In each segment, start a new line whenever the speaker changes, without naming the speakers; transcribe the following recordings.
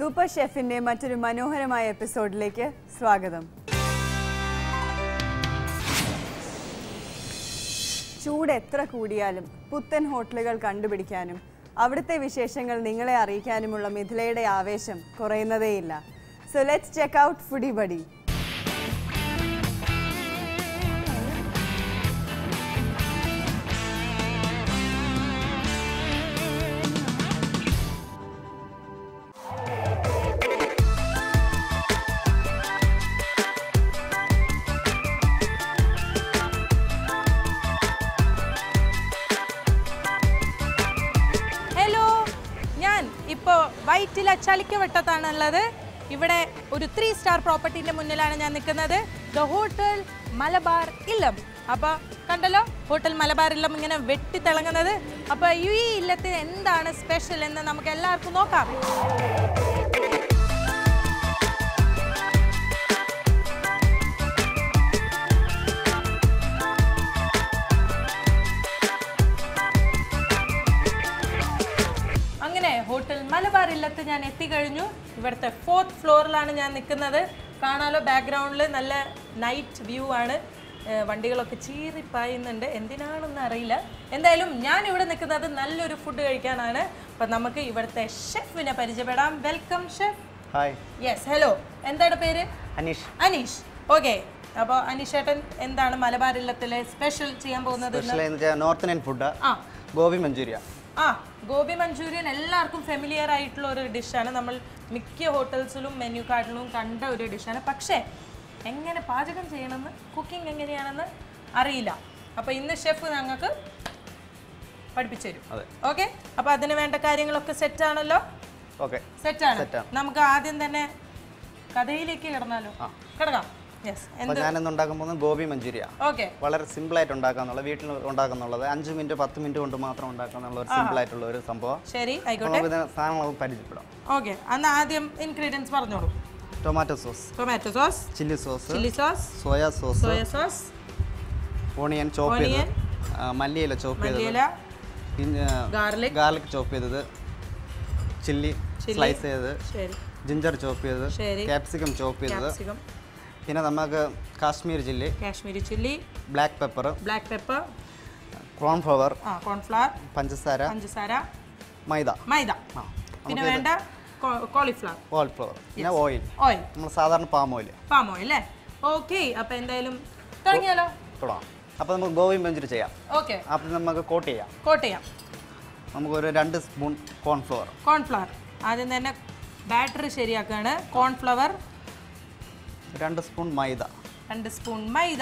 Super ഷെഫിന്റെ മറ്റൊരു മനോഹരമായ എപ്പിസോഡിലേക്ക് സ്വാഗതം. ചൂട് എത്ര കൂടിയാലും പുത്തൻ ഹോട്ടലുകൾ കണ്ടുപിടിക്കാനും അവിടുത്തെ വിശേഷങ്ങൾ നിങ്ങളെ അറിയിക്കാനുമുള്ള മിഥിലയുടെ ആവേശം കുറയുന്നതേയില്ല. So let's check out foodie buddy.
Vyttila ചളിക്കവട്ടത്താണുള്ളത്. ഇവിടെ ഒരു 3 സ്റ്റാർ പ്രോപ്പർട്ടിന്റെ മുന്നിലാണ് ഞാൻ നിൽക്കുന്നത്. ദ ഹോട്ടൽ മലബാർ ഇല്ലം. അപ്പോൾ കണ്ടല്ലോ, ഹോട്ടൽ മലബാർ ഇല്ലം ഇങ്ങനെ വെട്ടിത്തിളങ്ങുന്നത്. അപ്പോൾ ഈ ഇല്ലത്തിന് എന്താണ് സ്പെഷ്യൽ എന്ന് നമുക്ക് എല്ലാവർക്കും നോക്കാം. ഹോട്ടൽ മലബാർ ഇല്ലത്ത് ഞാൻ എത്തിക്കഴിഞ്ഞു. ഇവിടുത്തെ 4th ഫ്ലോറിലാണ് ഞാൻ നിൽക്കുന്നത്. കാണാലോ, ബാക്ക്ഗ്രൗണ്ടിൽ നല്ല നൈറ്റ് വ്യൂ ആണ്. വണ്ടികളൊക്കെ ചീറിപ്പായുന്നുണ്ട്, എന്തിനാണെന്ന് അറിയില്ല. എന്തായാലും ഞാൻ ഇവിടെ നിൽക്കുന്നത് നല്ലൊരു ഫുഡ് കഴിക്കാനാണ്. അപ്പം നമുക്ക് ഇവിടുത്തെ ഷെഫിനെ പരിചയപ്പെടാം. Welcome chef.
Hi.
Yes, hello. എന്താണ് പേര്?
അനീഷ്.
അനീഷ്, ഓക്കെ. അപ്പോൾ അനീഷ് ഏട്ടൻ എന്താണ് മലബാർ ഇല്ലത്തിലെ സ്പെഷ്യൽ ചെയ്യാൻ പോകുന്നത്?
North Indian food, gobi manchuria.
Gobi manchurian എല്ലാവർക്കും ഫെമിലിയർ ആയിട്ടുള്ള ഒരു ഡിഷാണ്. നമ്മൾ മിക്ക ഹോട്ടൽസിലും മെനു കാർഡിലും കണ്ട ഒരു ഡിഷാണ്. പക്ഷേ എങ്ങനെ പാചകം ചെയ്യണമെന്ന്, കുക്കിംഗ് എങ്ങനെയാണെന്ന് അറിയില്ല. അപ്പോൾ ഇന്ന് ഷെഫ് ഞങ്ങൾക്ക് പഠിപ്പിച്ചു തരും. ഓക്കെ, അപ്പോൾ അതിന് വേണ്ട കാര്യങ്ങളൊക്കെ സെറ്റാണല്ലോ? സെറ്റാണ്. നമുക്ക് ആദ്യം തന്നെ കഥയിലേക്ക് കിടന്നാലോ? കിടക്കാം.
ഞാനിന്ന് ഉണ്ടാക്കാൻ പോകുന്നത് ഗോബി മഞ്ചൂരിയ. വളരെ സിമ്പിൾ ആയിട്ട് ഉണ്ടാക്കാന്നുള്ള, വീട്ടിൽ ഉണ്ടാക്കുന്നുള്ളത് 5 മിനിറ്റ് 10 മിനിറ്റ് കൊണ്ട് മാത്രം ഉണ്ടാക്കാന്നുള്ള ഒരു സിമ്പിൾ ആയിട്ടുള്ള ഒരു സംഭവം.
ശരി, ആയിക്കോട്ടെ.
സാധനങ്ങൾ പരിചയപ്പെടാം.
ഓക്കെ, അന്ന് ആദ്യം ഇൻഗ്രീഡിയൻസ് പറഞ്ഞോളൂ.
Tomato sauce, chilli sauce, soya sauce, onion chop ചെയ്തത്, മല്ലിയില ചോപ്പ് ചെയ്തത്, പിന്നെ ഗാർലിക് ചോപ്പ് ചെയ്തത്, ചില്ലി സ്ലൈസ് ചെയ്തത്, ജിഞ്ചർ ചോപ്പ് ചെയ്തത്, ക്യാപ്സിക്കം ചോപ്പ് ചെയ്തത്, പിന്നെ നമുക്ക് Kashmiri chilli, black pepper, cornflour, പഞ്ചസാര, മൈദ,
പിന്നെ വേണ്ട കോളിഫ്ലവർ,
പിന്നെ ഓയിൽ. നമ്മൾ സാധാരണ പാം ഓയിൽ
അല്ലേ? ഓക്കെ, അപ്പോൾ എന്തായാലും തുടങ്ങിയാലോ?
തുടങ്ങാം. അപ്പോൾ നമുക്ക് ഗോബി മഞ്ചൂരി ചെയ്യാം.
ഓക്കെ,
അപ്പോൾ നമുക്ക് കോട്ട് ചെയ്യാം. നമുക്കൊരു 2 സ്പൂൺ കോൺഫ്ലവർ
ആദ്യം തന്നെ ബാറ്ററി ശരിയാക്കാണ്. കോൺഫ്ലവർ
2 സ്പൂൺ മൈദ,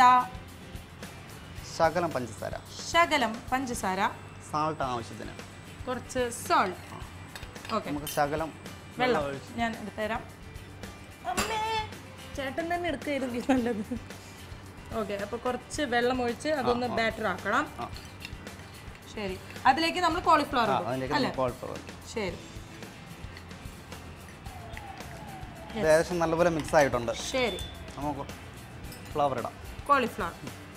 ശകലം പഞ്ചസാര, സാൾട്ട് ആവശ്യത്തിന്,
കുറച്ച് സോൾട്ട്. ഓക്കെ,
നമുക്ക് ശകലം
വെള്ളം ഞാൻ എടുത്തുതരാം. അമ്മേ, ചേട്ടൻ തന്നെ എടുക്കായിരുന്നു നല്ലത്. ഓക്കെ, അപ്പോൾ കുറച്ച് വെള്ളം ഒഴിച്ച് അതൊന്ന് ബാറ്റർ ആക്കണം. ശരി, അതിലേക്ക് നമ്മൾ കോളിഫ്ലവർ അല്ലേ? ശരി,
ഏകദേശം നല്ലപോലെ മിക്സ് ആയിട്ടുണ്ട്.
ശരി,
നമുക്ക് ഫ്ലവർ ഇടാം.
കോളിഫ്ലവർ.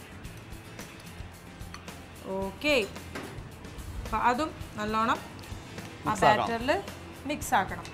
ഓക്കെ, അപ്പം അതും നല്ലോണം ആ ബാറ്ററിൽ മിക്സ് ആക്കണം.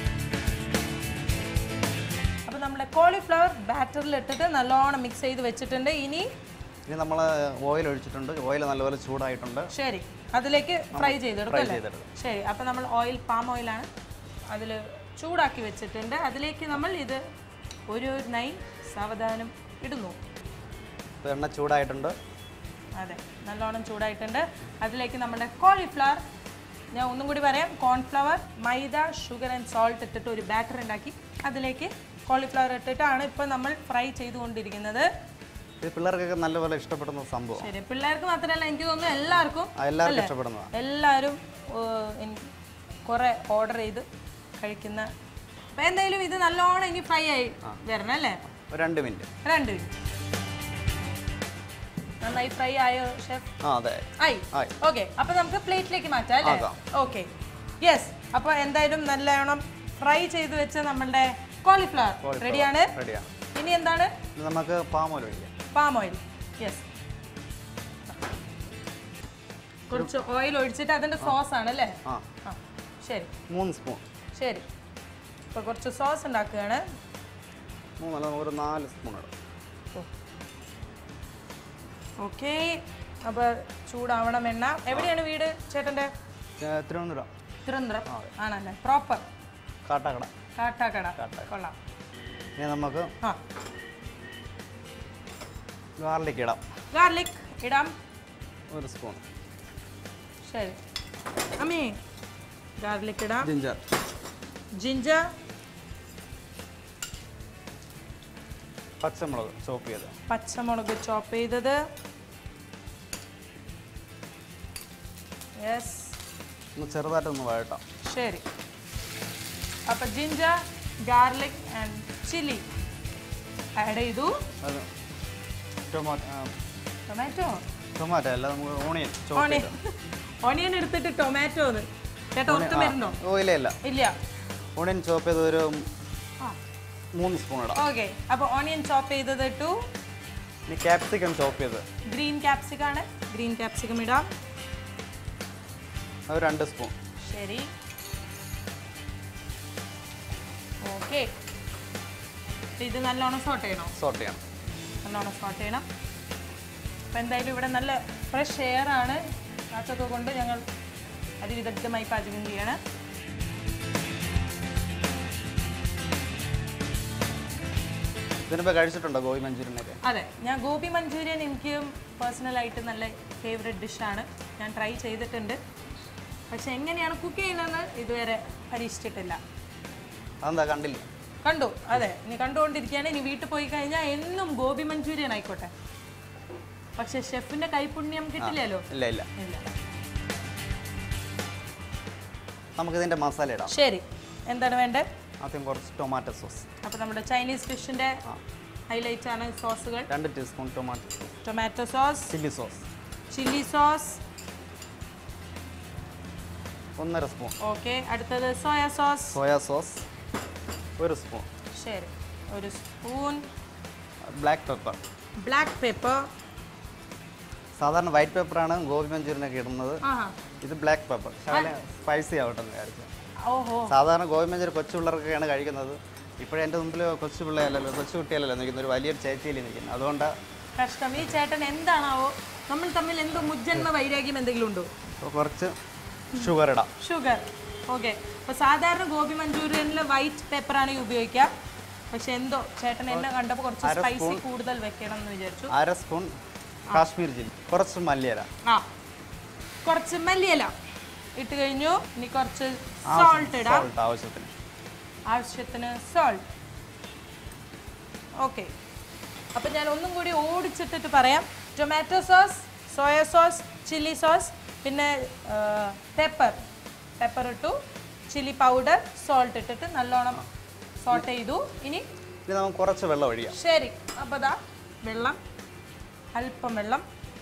അപ്പോൾ നമ്മുടെ കോളിഫ്ലവർ ബാറ്ററിൽ ഇട്ടിട്ട് നല്ലോണം മിക്സ് ചെയ്ത് വെച്ചിട്ടുണ്ട്. ഇനി
നമ്മൾ ഓയിൽ ഒഴിച്ചിട്ടുണ്ട്. ഓയിൽ നല്ലപോലെ ചൂടായിട്ടുണ്ട്.
ശരി, അതിലേക്ക് ഫ്രൈ ചെയ്തെടുക്കും. ശരി, അപ്പോൾ നമ്മൾ ഓയിൽ പാം ഓയിലാണ് അതിൽ ചൂടാക്കി വെച്ചിട്ടുണ്ട്. അതിലേക്ക് നമ്മൾ ഇത് ഒരു നൈ സാവധാനം ഇടുന്നു.
എണ്ണ ചൂടായിട്ടുണ്ട്.
അതെ, നല്ലോണം ചൂടായിട്ടുണ്ട്. അതിലേക്ക് നമ്മുടെ കോളിഫ്ലവർ, ഞാൻ ഒന്നും കൂടി പറയാം, cornflour, maida, sugar and salt ഇട്ടിട്ട് ഒരു ബാറ്റർ ഉണ്ടാക്കി അതിലേക്ക് കോളിഫ്ലവർ ഇട്ടിട്ടാണ് ഇപ്പം നമ്മൾ ഫ്രൈ ചെയ്തുകൊണ്ടിരിക്കുന്നത്.
പിള്ളേർക്കൊക്കെ നല്ലപോലെ ഇഷ്ടപ്പെടുന്ന സംഭവം.
ശരി, പിള്ളേർക്ക് മാത്രമല്ല, എനിക്ക് തോന്നുന്നു എല്ലാവർക്കും
ഇഷ്ടപ്പെടുന്നതാണ്.
എല്ലാവരും കുറേ ഓർഡർ ചെയ്ത് കഴിക്കുന്ന. അപ്പം എന്തായാലും ഇത് നല്ലോണം ഇനി ഫ്രൈ ആയി വരണം അല്ലേ?
2 മിനിറ്റ്.
നന്നായി ഫ്രൈ ആയോ ഷെഫ്?
ആയി.
ഓക്കെ, അപ്പോൾ നമുക്ക് പ്ലേറ്റിലേക്ക് മാറ്റാം അല്ലേ? Okay, yes. അപ്പോൾ എന്തായാലും നല്ലോണം ഫ്രൈ ചെയ്ത് വെച്ച നമ്മളുടെ കോളിഫ്ലവർ റെഡിയാണ്. ഇനി എന്താണ്?
നമുക്ക്
പാം ഓയിൽ. യെസ്, കുറച്ച് ഓയിൽ ഒഴിച്ചിട്ട് അതിൻ്റെ സോസ് ആണ് അല്ലേ? ശരി,
3 സ്പൂൺ.
ശരി, ഇപ്പോൾ കുറച്ച് സോസ് ഉണ്ടാക്കുകയാണ്.
ഒരു 4 സ്പൂൺ ഇടാം.
ഓക്കെ, അപ്പോൾ ചൂടാവണം എണ്ണ. എവിടെയാണ് വീട് ചേട്ടൻ്റെ?
തിരുവനന്തപുരം.
തിരുവനന്തപുരം ആണല്ലേ, പ്രോപ്പർ
കാട്ടാക്കട.
കാട്ടാക്കട. കൊള്ളാം.
ഇനി നമുക്ക്
ആ,
ഗാർലിക് ഇടാം.
ഗാർലിക് ഇടാം
1 സ്പൂൺ.
ശരി അമ്മേ, ഗാർലിക് ഇടാം.
ജിഞ്ചർ.
ജിഞ്ചർ.
പച്ചമുളക് ചോപ്പ് ചെയ്ത്.
പച്ചമുളക് ചോപ്പ് ചെയ്തത്. യെസ്.
ഒന്ന് ചെറുതായിട്ടൊന്ന് വഴട്ടാം.
ശരി, അപ്പോൾ ginger, garlic and chilli add ചെയ്തു.
അത്
ടൊമാറ്റോ
അല്ല, നമുക്ക് ഓണിയൻ ചോപ്പ്
ഓണിയൻ
ചെയ്ത്.
ഓണിയൻ എടുത്തിട്ട് ടൊമാറ്റോ ചേട്ടാ ഒത്തും വരുന്നോ?
ഇല്ല.
ഇല്ല.
ഓണിയൻ ചോപ്പ് ചെയ്ത് ഒരു 3 സ്പൂൺ ഇടാം.
ഓക്കെ, അപ്പോൾ ഓണിയൻ ചോപ്പ് ചെയ്തത് ഇട്ടു.
ഇനി ക്യാപ്സിക്കം ചോപ്പ് ചെയ്ത്.
ഗ്രീൻ ക്യാപ്സിക്കം ആണ്, ഗ്രീൻ ക്യാപ്സിക്കം ഇടാം.
അത് 2 സ്പൂൺ.
ശരി, ഓക്കെ. ഇത് നല്ലോണം സോട്ട് ചെയ്യണോ?
സോട്ട് ചെയ്യണം.
നല്ലോണം സോട്ട് ചെയ്യണം. അപ്പോൾ എന്തായാലും ഇവിടെ നല്ല ഫ്രഷ് എയർ ആണ്. അതൊക്കെ കൊണ്ട് ഞങ്ങൾ അതിവിദഗ്ധമായി പാചകം ചെയ്യാണ്.
ഇതിനിപ്പോൾ കഴിച്ചിട്ടുണ്ടോ ഗോബി മഞ്ചൂരിയനൊക്കെ?
അതെ, ഞാൻ ഗോബി മഞ്ചൂരിയൻ എനിക്ക് പേഴ്സണലായിട്ട് നല്ല ഫേവറേറ്റ് ഡിഷാണ്. ഞാൻ ട്രൈ ചെയ്തിട്ടുണ്ട്. പക്ഷെ എങ്ങനെയാണ് കുക്ക് ചെയ്യുന്നതെന്ന് ഇതുവരെ പരീക്ഷിച്ചിട്ടില്ല.
അതെന്താ കണ്ടില്ല?
കണ്ടു, അതെ, ഇനി കണ്ടുകൊണ്ടിരിക്കുകയാണ്. ഇനി വീട്ടിൽ പോയി കഴിഞ്ഞാൽ എന്നും ഗോബി മഞ്ചൂരിയൻ ആയിക്കോട്ടെ. പക്ഷെ ഷെഫിന്റെ കൈപുണ്യം കിട്ടില്ലല്ലോ.
ഇല്ല. നമുക്കിതിൻ്റെ മസാല ഇടാം.
ശരി, എന്താണ് വേണ്ടത്?
ആദ്യം കുറച്ച് ടൊമാറ്റോ സോസ്.
അപ്പോൾ നമ്മുടെ ചൈനീസ് ഫിഷിന്റെ ഹൈലൈറ്റ് ആണ് സോസുകൾ.
2 teaspoon
tomato sauce, chilli sauce
1.5 spoon.
Okay, അടുത്തത് സോയാ സോസ്
1 സ്പൂൺ.
ശരി, 1 സ്പൂൺ.
Black pepper. സാധാരണ വൈറ്റ് പെപ്പറാണ് ഗോബി മഞ്ചൂരിയനൊക്കെ ഇടുന്നത്. ഇത് ബ്ലാക്ക് പെപ്പർ. സ്പൈസി ആവട്ടെ എന്ന് വിചാരിച്ചു.
ഓഹോ,
സാധാരണ ഗോബി മഞ്ചൂരിയൻ കൊച്ചു പിള്ളേർക്കൊക്കെയാണ് കഴിക്കുന്നത്. ഇപ്പോഴും എൻ്റെ മുമ്പിൽ കൊച്ചു പിള്ളേരല്ലോ, കൊച്ചു കുട്ടിയല്ലല്ലോ നിൽക്കുന്നത്, ഒരു വലിയൊരു ചേച്ചിയിൽ നിൽക്കുന്നത്. അതുകൊണ്ടാണ്
കഷ്ടം. ഈ ചേട്ടൻ എന്താണാവോ, നമ്മൾ തമ്മിൽ എന്തോ മുജ്ജന്മ വൈരാഗ്യം എന്തെങ്കിലും ഉണ്ടോ?
കുറച്ച് ഷുഗർ ഇടാം.
ഷുഗർ. ഓക്കെ, അപ്പോൾ സാധാരണ ഗോബി മഞ്ചൂരിയനിൽ വൈറ്റ് പെപ്പറാണ് ഉപയോഗിക്കുക. പക്ഷെ എന്തോ ചേട്ടൻ എന്നെ കണ്ടപ്പോൾ കുറച്ച് സ്പൈസി കൂടുതൽ വെക്കണം എന്ന് വിചാരിച്ചു.
1/2 സ്പൂൺ കാശ്മീർ ചില്ലി. കുറച്ച് മല്ലിയില.
കുറച്ച് മല്ലിയില ഇട്ട് കഴിഞ്ഞു. ഇനി കുറച്ച് സോൾട്ട് ഇടാം. ആവശ്യത്തിന് സോൾട്ട്. ഓക്കെ, അപ്പം ഞാൻ ഒന്നും കൂടി ഓടിച്ചിട്ടിട്ട് പറയാം. Tomato sauce, soya sauce, chilli sauce, പിന്നെ പെപ്പർ ഇട്ടു, ചില്ലി പൗഡർ, സോൾട്ട് ഇട്ടിട്ട് നല്ലോണം സോട്ട് ചെയ്തു. ഇനി
നമുക്ക് കുറച്ച് വെള്ളം ഒഴിക്കാം.
ശരി, അപ്പോൾ ദാ വെള്ളം, അല്പം വെള്ളം.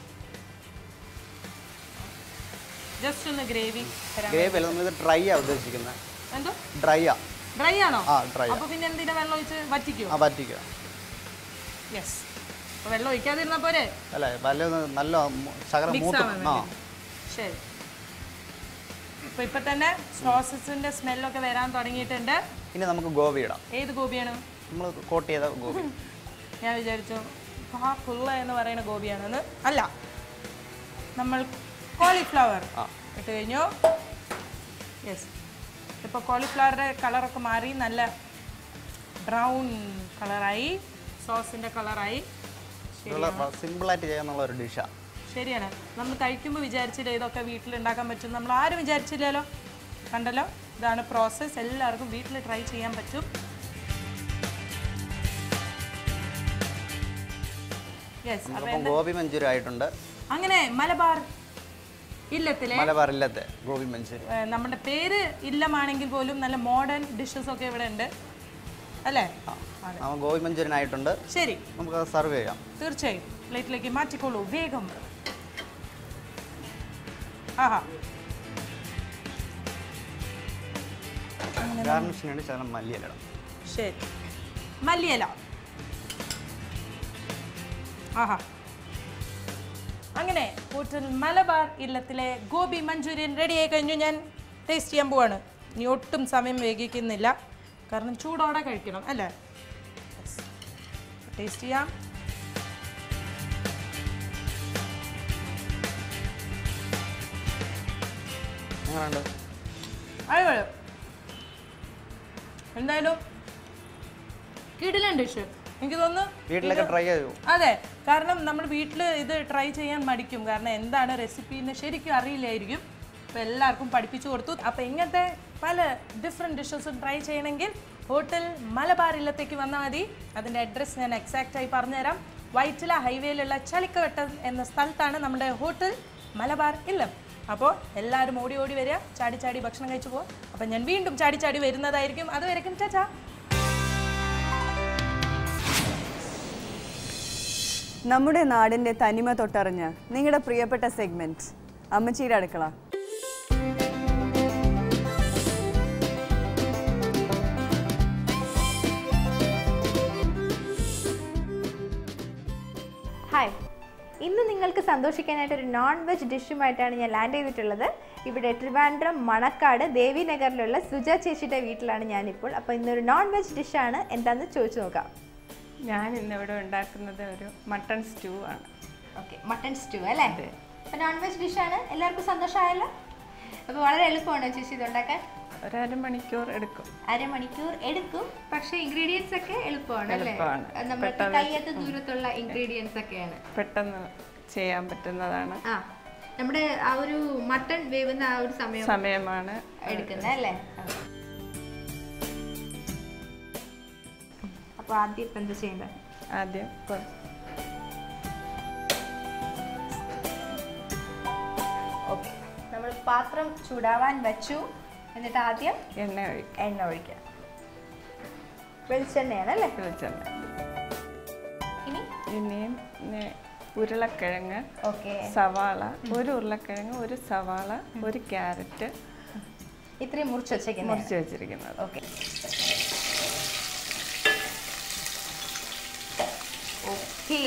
ജസ്റ്റ് ഒന്ന് ഗ്രേവി
ഡ്രൈ ആ ഉദ്ദേശിക്കുന്നത്.
എന്തോ
ഡ്രൈ
ആണോ?
ഡ്രൈ.
അപ്പോൾ പിന്നെ എന്തിനാ വെള്ളം ഒഴിച്ച് വറ്റിക്കുമോ?
വറ്റിക്കുക.
യെസ്, അപ്പോൾ വെള്ളം ഒഴിക്കാതിരുന്നാൽ പോരെ?
അല്ല, നല്ല ശകലം മൂത്ത്.
ശരി, അപ്പോൾ ഇപ്പം തന്നെ സോസസിൻ്റെ സ്മെല്ലൊക്കെ വരാൻ തുടങ്ങിയിട്ടുണ്ട്.
ഇനി നമുക്ക് ഗോബി ഇടാം.
ഏത് ഗോപിയാണ്?
നമ്മൾ കോട്ട് ചെയ്ത ഗോബി.
ഞാൻ വിചാരിച്ചു ഫുള്ള എന്ന് പറയുന്ന ഗോപിയാണെന്ന്. അല്ല, നമ്മൾ കോളിഫ്ലവർ ഇട്ട് കഴിഞ്ഞു. യെസ്, ഇപ്പോൾ കോളിഫ്ലവറിൻ്റെ കളറൊക്കെ മാറി നല്ല ബ്രൗൺ കളറായി, സോസിൻ്റെ കളറായി.
സിമ്പിളായിട്ട് ചെയ്യാന്നുള്ള ഒരു ഡിഷാണ്.
ശരിയാണ്, നമ്മൾ കഴിക്കുമ്പോൾ വിചാരിച്ചില്ല ഇതൊക്കെ വീട്ടിലുണ്ടാക്കാൻ പറ്റും. നമ്മൾ ആരും വിചാരിച്ചില്ലല്ലോ. കണ്ടല്ലോ, ഇതാണ് പ്രോസസ്സ്. എല്ലാവർക്കും വീട്ടിൽ ട്രൈ ചെയ്യാൻ പറ്റും.
ഗോബി മഞ്ചൂരി ആയിട്ടുണ്ട്.
അങ്ങനെ മലബാർ ഇല്ലത്തെ
ഗോബി മഞ്ചൂരി.
നമ്മുടെ പേര് ഇല്ലമാണെങ്കിൽ പോലും നല്ല മോഡേൺ ഡിഷസ് ഒക്കെ ഇവിടെ ഉണ്ട് അല്ലേ?
ഗോബി മഞ്ചൂരിയൻ ആയിട്ടുണ്ട്.
ശരി,
നമുക്ക് സർവ് ചെയ്യാം.
തീർച്ചയായും പ്ലേറ്റിലേക്ക് മാറ്റിക്കോളൂ വേഗം. ആഹാ,
ഗാർണിഷിന് വേണ്ടി ശകലം മല്ലിയില ഇടാം.
ശരി, മല്ലിയില. ആഹാ, അങ്ങനെ ഹോട്ടൽ മലബാർ ഇല്ലത്തിലെ ഗോബി മഞ്ചൂരിയൻ റെഡി ആയി കഴിഞ്ഞു. ഞാൻ ടേസ്റ്റ് ചെയ്യാൻ പോവാണ്. ഇനി ഒട്ടും സമയം വൈകിക്കുന്നില്ല. കാരണം ചൂടോടെ കഴിക്കണം അല്ലേ? ടേസ്റ്റ് ചെയ്യാം. അടിപൊളി. എന്തായാലും കിടിലൻ ഡിഷ്. എനിക്ക് തോന്നുന്നു
വീട്ടിലൊക്കെ ട്രൈ ചെയ്തു.
അതെ, കാരണം നമ്മൾ വീട്ടിൽ ഇത് ട്രൈ ചെയ്യാൻ മടിക്കും. കാരണം എന്താണ് റെസിപ്പി എന്ന് ശരിക്കും അറിയില്ലായിരിക്കും. അപ്പോൾ എല്ലാവർക്കും പഠിപ്പിച്ചു കൊടുത്തു. അപ്പോൾ ഇങ്ങനത്തെ പല ഡിഫറെൻറ്റ് ഡിഷസും ട്രൈ ചെയ്യണമെങ്കിൽ ഹോട്ടൽ മലബാർ ഇല്ലത്തേക്ക് വന്നാൽ മതി. അതിൻ്റെ അഡ്രസ്സ് ഞാൻ എക്സാക്റ്റായി പറഞ്ഞുതരാം. വൈറ്റില ഹൈവേയിലുള്ള ചളിക്കവട്ടം എന്ന സ്ഥലത്താണ് നമ്മുടെ ഹോട്ടൽ മലബാർ ഇല്ലം. അപ്പോൾ എല്ലാവരും ഓടി ഓടി വരിക, ചാടി ചാടി ഭക്ഷണം കഴിച്ചു പോകും. അപ്പം ഞാൻ വീണ്ടും ചാടി ചാടി വരുന്നതായിരിക്കും. അതുവരെക്കും ചാച്ചാ.
നമ്മുടെ നാടിൻ്റെ തനിമ തൊട്ടറിഞ്ഞ് നിങ്ങളുടെ പ്രിയപ്പെട്ട സെഗ്മെൻറ്റ് അമ്മച്ചിയുടെ അടുക്കള.
ഹായ്, ഇന്ന് നിങ്ങൾക്ക് സന്തോഷിക്കാനായിട്ട് ഒരു നോൺ വെജ് ഡിഷുമായിട്ടാണ് ഞാൻ ലാൻഡ് ചെയ്തിട്ടുള്ളത്. ഇവിടെ ട്രിവാൻഡ്രം മണക്കാട് ദേവിനഗറിലുള്ള സുജ ചേച്ചിയുടെ വീട്ടിലാണ് ഞാനിപ്പോൾ. അപ്പോൾ ഇന്നൊരു നോൺ വെജ് ഡിഷാണ്. എന്താണെന്ന് ചോദിച്ചു നോക്കാം.
ഞാൻ ഇന്നിവിടെ ഉണ്ടാക്കുന്നത് ഒരു മട്ടൺ സ്റ്റൂ ആണ്.
ഓക്കെ, മട്ടൺ സ്റ്റൂ അല്ലേ? അപ്പോൾ നോൺ വെജ് ഡിഷാണ്. എല്ലാവർക്കും സന്തോഷമായല്ലോ. അപ്പോൾ വളരെ എളുപ്പമാണോ ചേച്ചി ഇത് ഉണ്ടാക്കാൻ?
ഒരു അരമണിക്കൂർ എടുക്കും.
അരമണിക്കൂർ എടുക്കും, പക്ഷേ ഇൻഗ്രീഡിയൻസ് ഒക്കെ എളുപ്പമാണ് അല്ലേ? നമ്മുടെ കയ്യത്ത് ദൂരത്തുള്ള ഇൻഗ്രീഡിയൻസ് ഒക്കെയാണ്,
പെട്ടെന്ന് ചെയ്യാൻ പറ്റുന്നതാണ്.
ആ, നമ്മുടെ ആ ഒരു മട്ടൺ വേവുന്ന ആ ഒരു
സമയമാണ്
എടുക്കുന്നത് അല്ലേ? അപ്പോൾ ആദ്യം ഇപ്പം എന്താ ചെയ്യേണ്ടത്?
ആദ്യം
ഓക്കെ, നമ്മൾ പാത്രം ചൂടാവാൻ വെച്ചു. എന്നിട്ട് ആദ്യം
എണ്ണ ഒഴിക്കാം.
വെളിച്ചെണ്ണയാണ് അല്ലേ?
വെളിച്ചെണ്ണ.
ഇനിയും
ഉരുളക്കിഴങ്ങ്, സവാള, ഒരു ഉരുളക്കിഴങ്ങ്, ഒരു സവാള, ഒരു ക്യാരറ്റ്,
ഇത്രയും മുറിച്ച്
വെച്ചിരിക്കുന്നത്.
ഓക്കെ ഓക്കെ,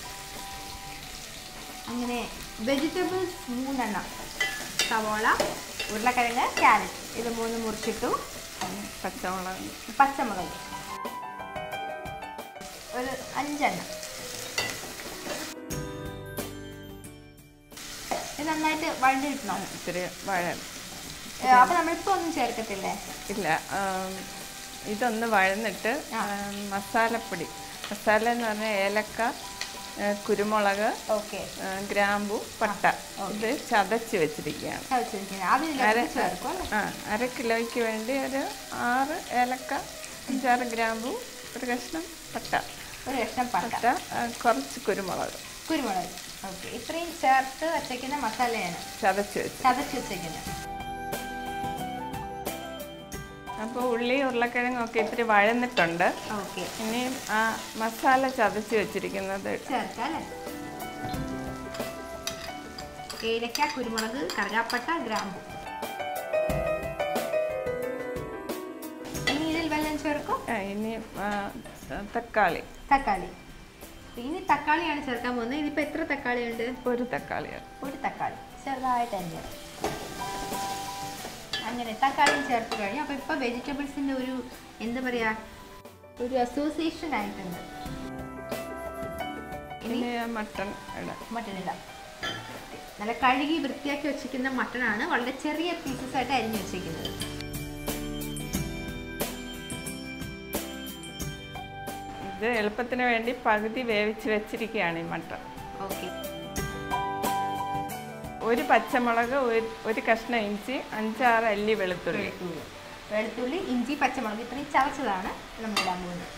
അങ്ങനെ വെജിറ്റബിൾസ് 3 എണ്ണം, സവാള, ഉരുളക്കിഴങ്ങ്, ക്യാരറ്റ്, ഇത് 3 മുറിച്ചിട്ടു. പച്ചമുളക് ഒരു 5 എണ്ണം. ഇത് നന്നായിട്ട് വഴണ്ടിട്ടോ?
ഇത്തിരി വഴണം.
അപ്പൊ നമ്മളിപ്പോ ഒന്നും ചേർക്കത്തില്ലേ?
ഇല്ല, ഇതൊന്ന് വഴന്നിട്ട് മസാലപ്പൊടി, മസാല എന്ന് പറഞ്ഞാൽ ഏലക്ക, കുരുമുളക്, ഗ്രാമ്പു, പട്ട, ഇത് ചതച്ച് വെച്ചിരിക്കുകയാണ്. 1/2 കിലോയ്ക്ക് വേണ്ടി ഒരു 6 ഏലക്ക, 5-6 ഗ്രാമ്പു, ഒരു കഷ്ണം പട്ട, കുറച്ച് കുരുമുളക്.
ഓക്കെ, ഇത്രയും ചേർത്ത് വച്ചേക്കുന്ന മസാലയാണ്
ചതച്ച്
വെച്ചേക്കുന്നത്.
അപ്പോൾ ഉള്ളി ഉരുളക്കിഴങ്ങൊക്കെ ഇത്തിരി വഴന്നിട്ടുണ്ട്. ഇനി ആ മസാല ചതച്ച് വെച്ചിരിക്കുന്നത്
ചേർക്കാം. ഏലക്ക, കുരുമുളക്, കറുകാപ്പട്ട, ഗ്രാമ്പു. ഇനി ഇതിൽ വെള്ളം ചേർക്കും.
ഇനി തക്കാളി.
ഇനി തക്കാളിയാണ് ചേർക്കാൻ പോകുന്നത്. ഇതിപ്പോൾ എത്ര തക്കാളി ഉണ്ട്?
ഒരു തക്കാളി
ചെറുതായിട്ട് തന്നെ. അങ്ങനെ തക്കാളിയും ചേർത്ത് കഴിഞ്ഞു. അപ്പോൾ ഇപ്പോൾ വെജിറ്റബിൾസിൻ്റെ ഒരു എന്താ പറയുക, ഒരു അസോസിയേഷൻ ആയിട്ടുണ്ട്.
ഇനി മട്ടൺ
ഇടാം. നല്ല കഴുകി വൃത്തിയാക്കി വെച്ചിരിക്കുന്ന മട്ടണാണ്. വളരെ ചെറിയ പീസസ് ആയിട്ട് അരിഞ്ഞു വെച്ചിരിക്കുന്നത്.
ഇത് എളുപ്പത്തിന് വേണ്ടി പകുതി വേവിച്ച് വെച്ചിരിക്കുകയാണ് ഈ മട്ടൺ.
ഓക്കെ,
ഒരു പച്ചമുളക്, ഒരു കഷ്ണം ഇഞ്ചി, 5-6 അല്ലി വെളുത്തുള്ളി,
ഇഞ്ചി, പച്ചമുളക് ഇത്രയും ചതച്ചതാണ് നമ്മൾ ഇടാൻ പോകുന്നത്.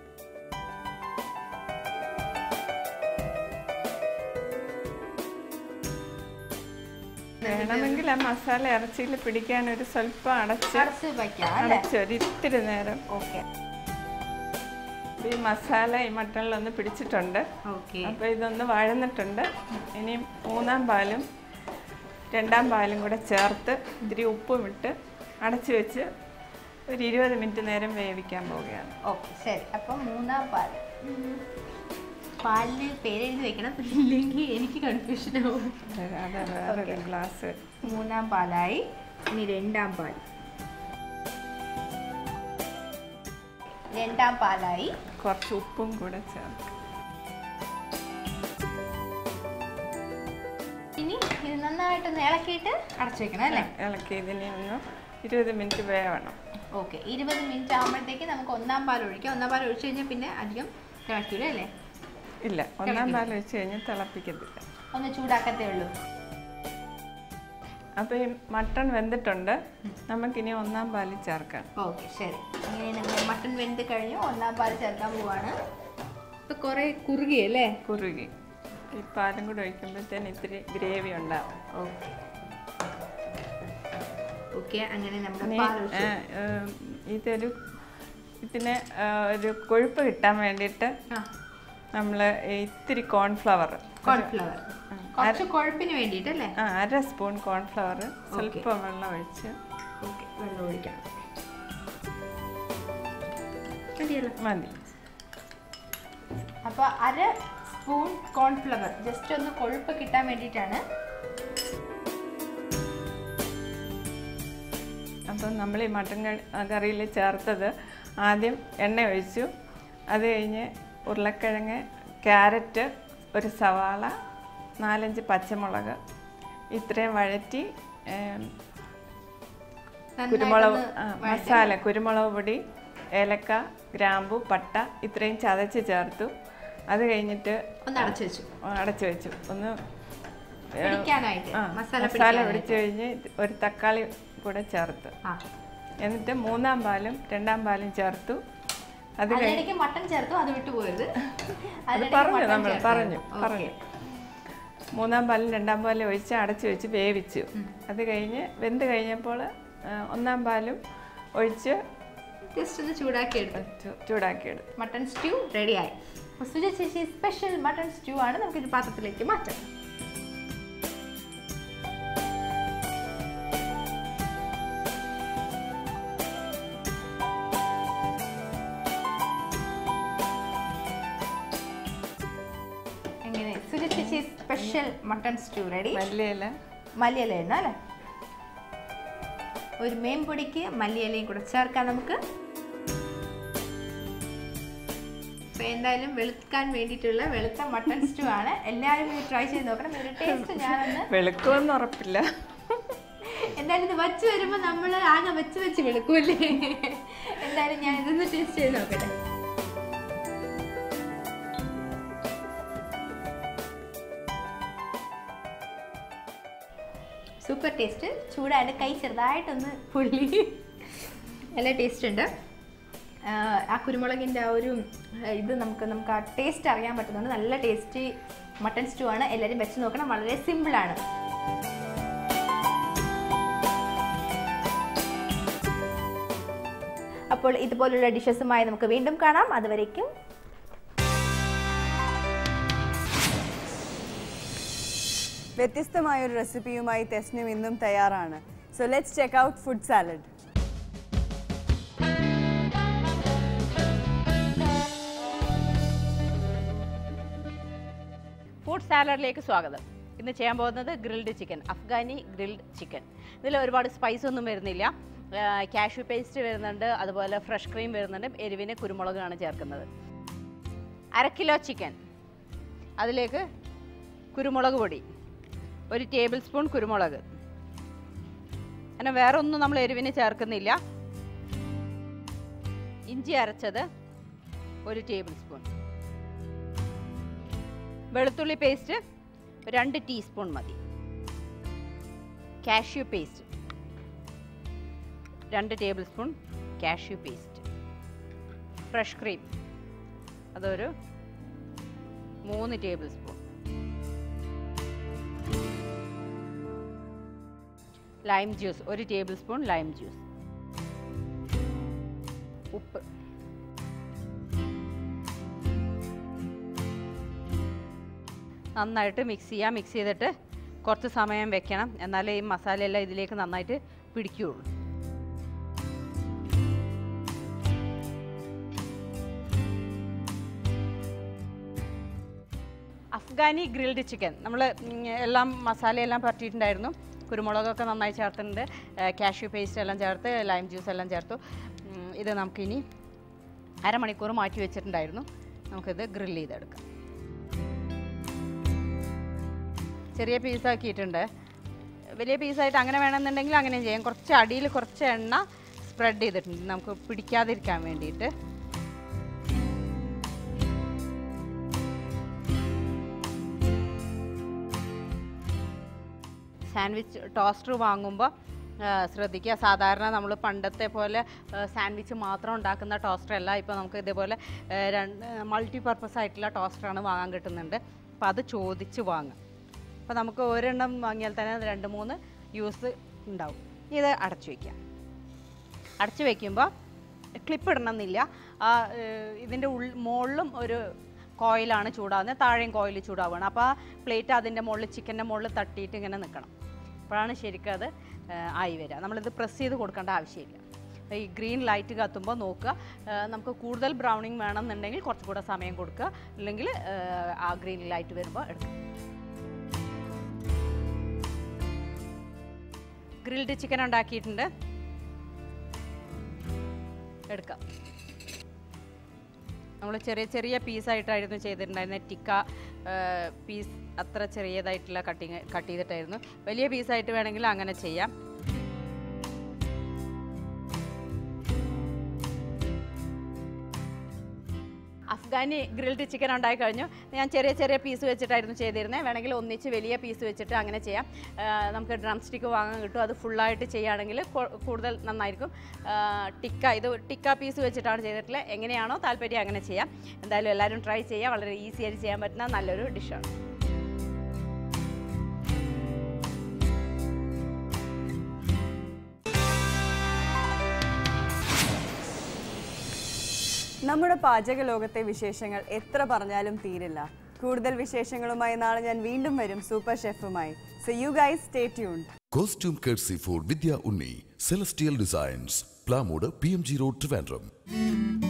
വേണമെങ്കിൽ ആ മസാല ഇറച്ചിയിൽ പിടിക്കാൻ ഒരു സ്വല്പം അടച്ച് ഒരിത്തിരി നേരം.
ഓക്കെ,
ഈ മസാല ഈ മട്ടണിലൊന്ന് പിടിച്ചിട്ടുണ്ട്. അപ്പോൾ ഇതൊന്ന് വഴന്നിട്ടുണ്ട്. ഇനി 3-ാം പാലും 2-ാം പാലും കൂടെ ചേർത്ത് ഇത്തിരി ഉപ്പും ഇട്ട് അടച്ചു വെച്ച് ഒരു 20 മിനിറ്റ് നേരം വേവിക്കാൻ പോവുകയാണ്.
ഓക്കെ, ശരി. അപ്പം 3-ാം പാലിന് പേരെഴുതി വെക്കണം, ഇല്ലെങ്കിൽ എനിക്ക് കൺഫ്യൂഷൻ ആവും.
അതെ, വേറൊരു ഗ്ലാസ്.
3-ാം പാലായി. ഇനി 2-ാം പാൽ. രണ്ടാം പാലായി.
കുറച്ച് ഉപ്പും കൂടെ ചേർക്കാം.
ഇനി ഇത് നന്നായിട്ടൊന്ന് ഇളക്കിയിട്ട് അടച്ചു വെക്കണം അല്ലേ?
ഇളക്കി ഇതിനെ ഒന്ന് 20 മിനിറ്റ് വേവണം.
ഓക്കെ, 20 മിനിറ്റ് ആകുമ്പോഴത്തേക്ക് നമുക്ക് ഒന്നാം പാൽ ഒഴിക്കാം. ഒന്നാം പാൽ ഒഴിച്ചു കഴിഞ്ഞാൽ പിന്നെ അധികം തിളയ്ക്കൂല അല്ലേ?
ഇല്ല, ഒന്നാം പാൽ ഒഴിച്ച് കഴിഞ്ഞാൽ തിളപ്പിക്കത്തില്ല,
ഒന്ന് ചൂടാക്കത്തേ ഉള്ളൂ.
അപ്പോൾ ഈ മട്ടൺ വെന്തിട്ടുണ്ട്, നമുക്കിനി ഒന്നാം പാൽ ചേർക്കാം.
ഓക്കെ, ശരി. അങ്ങനെ നമ്മൾ മട്ടൺ വെന്ത് കഴിഞ്ഞു, ഒന്നാം പാൽ ചേർക്കാൻ പോവാണ്. ഇപ്പം കുറേ കുറുകിയല്ലേ?
കുറുകി. ഈ പാലും കൂടെ ഒഴിക്കുമ്പോഴത്തേന് ഇത്തിരി ഗ്രേവി ഉണ്ടാവും.
ഓക്കെ ഓക്കെ, അങ്ങനെ നമ്മൾ
ഇതിന് ഒരു കൊഴുപ്പ് കിട്ടാൻ വേണ്ടിയിട്ട് നമ്മൾ ഇത്തിരി കോൺഫ്ലവർ
കുറച്ച് കൊഴുപ്പിന് വേണ്ടിയിട്ടല്ലേ?
1/2 സ്പൂൺ കോൺഫ്ലവർ, സ്വല്പം വെള്ളം ഒഴിച്ച്.
ഓക്കെ, വെള്ളം ഒഴിക്കണം.
മതി.
അപ്പോൾ 1/2 സ്പൂൺ കോൺഫ്ലവർ ജസ്റ്റ് ഒന്ന് കൊഴുപ്പ് കിട്ടാൻ വേണ്ടിയിട്ടാണ്.
അപ്പം നമ്മൾ ഈ മട്ടൻ കറിയിൽ ചേർത്തത് ആദ്യം എണ്ണ ഒഴിച്ചു, അത് കഴിഞ്ഞ് ഉരുളക്കിഴങ്ങ്, ക്യാരറ്റ്, ഒരു സവാള, 4-5 പച്ചമുളക് ഇത്രയും വഴറ്റി കുരുമുളക് മസാല, കുരുമുളക് പൊടി, ഏലക്ക, ഗ്രാമ്പു, പട്ട ഇത്രയും ചതച്ച് ചേർത്തു. അത് കഴിഞ്ഞിട്ട് അടച്ചു വെച്ചു. ഒന്ന് മസാല പിടിച്ചു കഴിഞ്ഞ് ഒരു തക്കാളി കൂടെ ചേർത്ത്, എന്നിട്ട് മൂന്നാം പാലും രണ്ടാം പാലും ചേർത്തു. അത് കഴിഞ്ഞ്
മട്ടൺ ചേർത്തു, അത് വിട്ടുപോയത്
അത് പറഞ്ഞു മൂന്നാം പാലും രണ്ടാം പാലും ഒഴിച്ച് അടച്ചു വെച്ച് വേവിച്ചു. അത് കഴിഞ്ഞ് വെന്ത് കഴിഞ്ഞപ്പോൾ ഒന്നാം പാലും ഒഴിച്ച്
ജസ്റ്റ് ഒന്ന് ചൂടാക്കിയെടുത്തു. മട്ടൺ സ്റ്റ്യൂ റെഡിയായി. സുജ ചേച്ചി സ്പെഷ്യൽ മട്ടൺ സ്റ്റ്യൂ ആണ്. നമുക്കൊരു പാത്രത്തിലേക്ക് മാറ്റാം. എങ്ങനെ സുജ ചേച്ചി സ്പെഷ്യൽ മട്ടൺ സ്റ്റ്യൂ റെഡി. മല്ലിയില ഇടണം അല്ലേ? ഒരു മേമ്പൊടിക്ക് മല്ലിയിലയും കൂടെ ചേർക്കാം നമുക്ക്. അപ്പോൾ എന്തായാലും വെളുക്കാൻ വേണ്ടിയിട്ടുള്ള വെളുത്ത മട്ടൺ സ്റ്റൂ ആണ്. എല്ലാവരും ഇത് ട്രൈ ചെയ്ത് നോക്കണം. ഇതിന്റെ ടേസ്റ്റ് ഞാനൊന്ന്
വെളുക്കുമെന്ന് ഉറപ്പില്ല.
എന്തായാലും ഇത് വച്ച് വരുമ്പോൾ നമ്മൾ ആകെ വെച്ച് വെളുക്കൂല്ലേ? എന്തായാലും ഞാൻ ഇതൊന്ന് ടേസ്റ്റ് ചെയ്ത് നോക്കട്ടെ. Super taste. ചൂടായിട്ട് കൈ ചെറുതായിട്ടൊന്ന് പൊള്ളി. നല്ല ടേസ്റ്റ് ഉണ്ട്. ആ കുരുമുളകിൻ്റെ ആ ഒരു ഇത് നമുക്ക് ആ ടേസ്റ്റ് അറിയാൻ പറ്റുന്നുണ്ട്. നല്ല ടേസ്റ്റി മട്ടൺ സ്റ്റൂ ആണ്. എല്ലാവരും വെച്ച് നോക്കണം. വളരെ സിമ്പിളാണ്. അപ്പോൾ ഇതുപോലുള്ള ഡിഷസുമായി നമുക്ക് വീണ്ടും കാണാം. അതുവരേക്കും
വ്യത്യസ്തമായൊരു റെസിപ്പിയുമായി തെസ്നിം ഇന്നും തയ്യാറാണ്. So let's check out food salad.
ഫുഡ് സാലഡിലേക്ക് സ്വാഗതം. ഇന്ന് ചെയ്യാൻ പോകുന്നത് grilled chicken, Afghani grilled chicken. ഇതിൽ ഒരുപാട് സ്പൈസ് ഒന്നും വരുന്നില്ല. കാഷ്യൂ പേസ്റ്റ് വരുന്നുണ്ട്, അതുപോലെ ഫ്രഷ് ക്രീം വരുന്നുണ്ട്, എരിവിന് കുരുമുളകാണ് ചേർക്കുന്നത്. 1/2 കിലോ ചിക്കൻ, അതിലേക്ക് കുരുമുളക് പൊടി, 1 ടേബിൾ സ്പൂൺ കുരുമുളക്, അങ്ങനെ വേറെ ഒന്നും നമ്മൾ എരിവിന് ചേർക്കുന്നില്ല. ഇഞ്ചി അരച്ചത് 1 ടേബിൾ സ്പൂൺ, വെളുത്തുള്ളി പേസ്റ്റ് 2 ടീസ്പൂൺ മതി, cashew paste 2 tablespoon cashew paste, fresh cream അതൊരു 3 tablespoon, lime juice 1 tablespoon lime juice, ഉപ്പ്, നന്നായിട്ട് മിക്സ് ചെയ്യാം. മിക്സ് ചെയ്തിട്ട് കുറച്ച് സമയം വെക്കണം, എന്നാലേ ഈ മസാലയെല്ലാം ഇതിലേക്ക് നന്നായിട്ട് പിടിക്കുകയുള്ളൂ. അഫ്ഗാനി ഗ്രിൽഡ് ചിക്കൻ നമ്മൾ എല്ലാം മസാലയെല്ലാം പറ്റിയിട്ടുണ്ടായിരുന്നു. കുരുമുളകൊക്കെ നന്നായി ചേർത്തിട്ടുണ്ട്, കാഷ്യൂ പേസ്റ്റ് എല്ലാം ചേർത്ത്, ലൈം ജ്യൂസ് എല്ലാം ചേർത്തു. ഇത് നമുക്കിനി അരമണിക്കൂർ മാറ്റി വെച്ചിട്ടുണ്ടായിരുന്നു. നമുക്കിത് ഗ്രിൽ ചെയ്തെടുക്കാം. ചെറിയ പീസാക്കിയിട്ടുണ്ട്. വലിയ പീസായിട്ട് അങ്ങനെ വേണമെന്നുണ്ടെങ്കിൽ അങ്ങനെയും ചെയ്യാം. കുറച്ച് അടിയിൽ കുറച്ച് എണ്ണ സ്പ്രെഡ് ചെയ്തിട്ടുണ്ട് നമുക്ക് പിടിക്കാതിരിക്കാൻ വേണ്ടിയിട്ട്. സാൻഡ്വിച്ച് ടോസ്റ്റർ വാങ്ങുമ്പോൾ ശ്രദ്ധിക്കുക, സാധാരണ നമ്മൾ പണ്ടത്തെ പോലെ സാൻഡ്വിച്ച് മാത്രം ഉണ്ടാക്കുന്ന ടോസ്റ്റർ അല്ല. ഇപ്പോൾ നമുക്ക് ഇതേപോലെ മൾട്ടി പർപ്പസ് ആയിട്ടുള്ള ടോസ്റ്ററാണ് വാങ്ങാൻ കിട്ടുന്നുണ്ട്. അപ്പോൾ അത് ചോദിച്ച് വാങ്ങാം. അപ്പോൾ നമുക്ക് ഒരെണ്ണം വാങ്ങിയാൽ തന്നെ 2-3 യൂസ് ഉണ്ടാവും. ഇത് അടച്ചു വയ്ക്കാം. അടച്ചു വയ്ക്കുമ്പോൾ ക്ലിപ്പ് ഇടണമെന്നില്ല. ഇതിൻ്റെ മുകളിലും ഒരു കോയിലാണ് ചൂടാവുന്നത്, താഴെയും കോയിൽ ചൂടാവുകയാണ്. അപ്പോൾ ആ പ്ലേറ്റ് അതിൻ്റെ മുകളിൽ ചിക്കൻ്റെ മുകളിൽ തട്ടിയിട്ട് ഇങ്ങനെ നിൽക്കണം. അപ്പോഴാണ് ശരിക്കും അത് ആയി വരിക. നമ്മളിത് പ്രസ് ചെയ്ത് കൊടുക്കേണ്ട ആവശ്യമില്ല. ഈ ഗ്രീൻ ലൈറ്റ് കത്തുമ്പോൾ നോക്കുക. നമുക്ക് കൂടുതൽ ബ്രൗണിങ് വേണമെന്നുണ്ടെങ്കിൽ കുറച്ചുകൂടെ സമയം കൊടുക്കുക, അല്ലെങ്കിൽ ആ ഗ്രീൻ ലൈറ്റ് വരുമ്പോൾ എടുക്കുക. ഗ്രിൽഡ് ചിക്കൻ ഉണ്ടാക്കിയിട്ടുണ്ട്, എടുക്കാം. നമ്മൾ ചെറിയ ചെറിയ പീസായിട്ടായിരുന്നു ചെയ്തിട്ടുണ്ടായിരുന്നത്. ടിക്ക പീസ് അത്ര ചെറിയതായിട്ടുള്ള കട്ട് ചെയ്തിട്ടായിരുന്നു. വലിയ പീസായിട്ട് വേണമെങ്കിൽ അങ്ങനെ ചെയ്യാം. അഫ്ഗാനി ഗ്രിൽഡ് ചിക്കൻ ഉണ്ടായി കഴിഞ്ഞു. ഞാൻ ചെറിയ ചെറിയ പീസ് വെച്ചിട്ടായിരുന്നു ചെയ്തിരുന്നത്. വേണമെങ്കിൽ ഒന്നിച്ച് വലിയ പീസ് വെച്ചിട്ട് അങ്ങനെ ചെയ്യാം. നമുക്ക് ഡ്രം സ്റ്റിക്ക് വാങ്ങാൻ കിട്ടും. അത് ഫുള്ളായിട്ട് ചെയ്യുകയാണെങ്കിൽ കൂടുതൽ നന്നായിരിക്കും. ഇത് ടിക്ക പീസ് വെച്ചിട്ടാണ് ചെയ്തിട്ടുള്ളത്. എങ്ങനെയാണോ താല്പര്യം അങ്ങനെ ചെയ്യാം. എന്തായാലും എല്ലാവരും ട്രൈ ചെയ്യുക. വളരെ ഈസി ആയിട്ട് ചെയ്യാൻ പറ്റുന്ന നല്ലൊരു ഡിഷാണ്.
നമ്മുടെ പാചക ലോകത്തെ വിശേഷങ്ങൾ എത്ര പറഞ്ഞാലും തീരില്ല. കൂടുതൽ വിശേഷങ്ങളുമായി നാളെ ഞാൻ വീണ്ടും വരും സൂപ്പർ ഷെഫുമായി. So you guys stay tuned.
Costume courtesy for Vidya Unni, Celestial Designs, Plamode, PMG Road, Trivandrum.